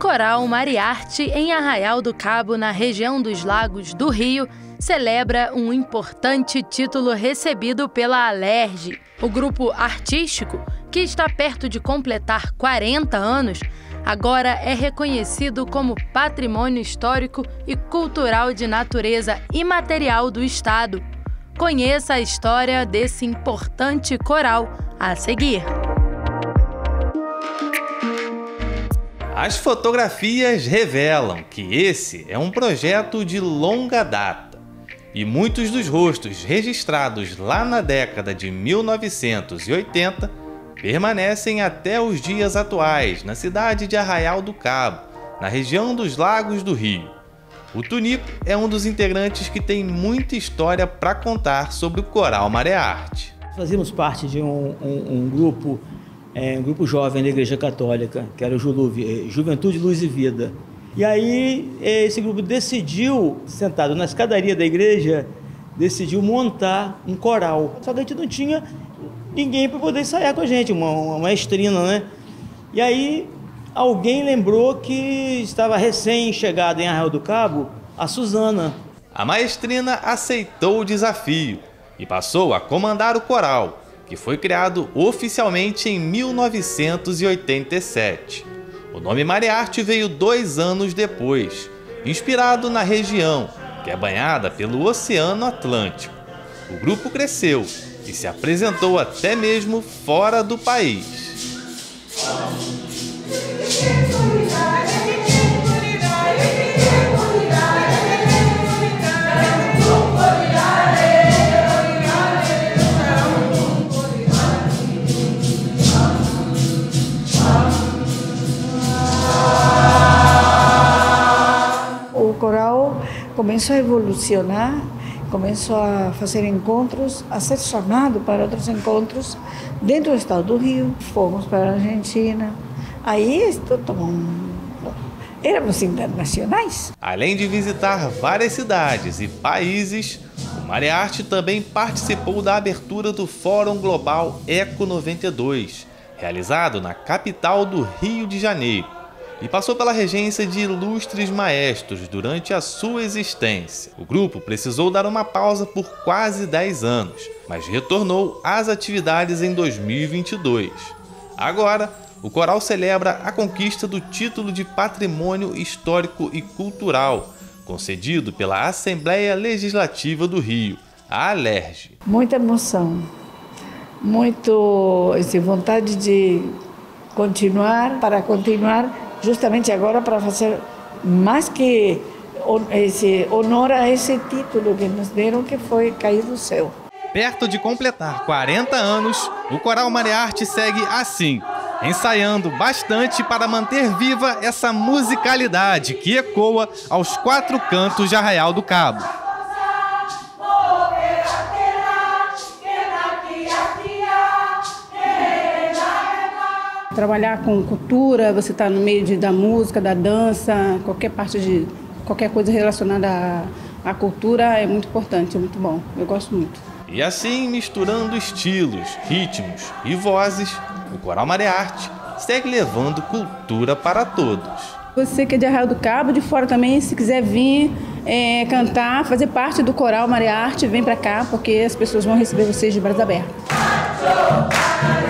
Coral Mariarte, em Arraial do Cabo, na região dos Lagos do Rio, celebra um importante título recebido pela Alerj. O grupo artístico, que está perto de completar 40 anos, agora é reconhecido como Patrimônio Histórico e Cultural de Natureza Imaterial do Estado. Conheça a história desse importante coral a seguir. As fotografias revelam que esse é um projeto de longa data e muitos dos rostos registrados lá na década de 1980 permanecem até os dias atuais na cidade de Arraial do Cabo, na região dos Lagos do Rio. O Tunico é um dos integrantes que tem muita história para contar sobre o Coral Mariarte. Fazíamos parte de um grupo jovem da Igreja Católica, que era o JULUV, Juventude, Luz e Vida. E aí esse grupo decidiu, sentado na escadaria da igreja, decidiu montar um coral. Só que a gente não tinha ninguém para poder ensaiar com a gente, uma maestrina, né? E aí alguém lembrou que estava recém-chegada em Arraial do Cabo a Suzana. A maestrina aceitou o desafio e passou a comandar o coral, que foi criado oficialmente em 1987. O nome Mariarte veio 2 anos depois, inspirado na região, que é banhada pelo Oceano Atlântico. O grupo cresceu e se apresentou até mesmo fora do país. O coral começou a evolucionar, começou a fazer encontros, a ser chamado para outros encontros dentro do estado do Rio. Fomos para a Argentina. Aí éramos internacionais. Além de visitar várias cidades e países, o Mariarte também participou da abertura do Fórum Global Eco 92, realizado na capital do Rio de Janeiro, e passou pela regência de ilustres maestros durante a sua existência. O grupo precisou dar uma pausa por quase 10 anos, mas retornou às atividades em 2022. Agora, o coral celebra a conquista do título de Patrimônio Histórico e Cultural, concedido pela Assembleia Legislativa do Rio, a Alerj. Muita emoção, vontade de continuar, justamente agora para fazer mais que esse honor a esse título que nos deram, que foi cair do céu. Perto de completar 40 anos, o Coral Mariarte segue assim, ensaiando bastante para manter viva essa musicalidade que ecoa aos 4 cantos de Arraial do Cabo. Trabalhar com cultura, você está no meio da música, da dança, qualquer coisa relacionada à cultura é muito importante, é muito bom. Eu gosto muito. E assim, misturando estilos, ritmos e vozes, o Coral Mariarte segue levando cultura para todos. Você que é de Arraial do Cabo, de fora também, se quiser vir cantar, fazer parte do Coral Mariarte, vem para cá, porque as pessoas vão receber vocês de braços abertos.